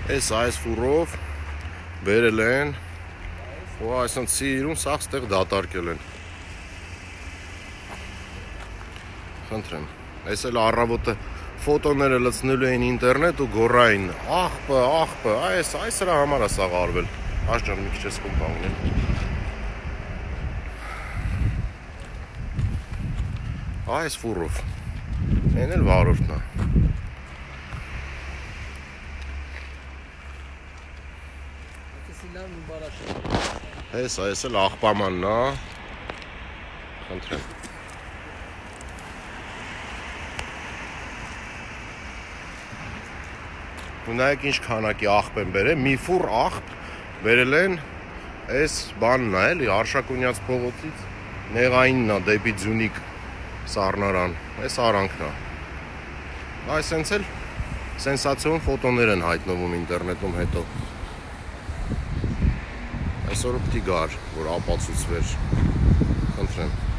այս ֆուրով բերել են ու այսինքն սիրուն սաղ ստեղ դատարկել են։ Խնդրեմ։ Այս էլ առավոտը ֆոտոները լցնելու էին ինտերնետ ու գոռային աղբը, այս դրա համար է սաղ արվել։ Աշճան մի քիչ էս կողմ կանգնել։ Այս ֆուրով։ Այն էլ վարորդն է։ Այս էլ աղբամանն է։ Խնդրեմ։ Ու նայեք ինչ քանակի աղբ են բերել, մի ֆուր աղբ բերել են այս բանն է, էլի Արշակունյաց փողոցից Նեղայինն է դեպի Ձյունիք սառնարան, այս արանքն է։ Այս հենց էլ սենսացիոն ֆոտոներ են հայտնվում ինտերնետում հետո։ Այսօր պիտի գար, որ ապացուցվեր։ Խնդրեմ։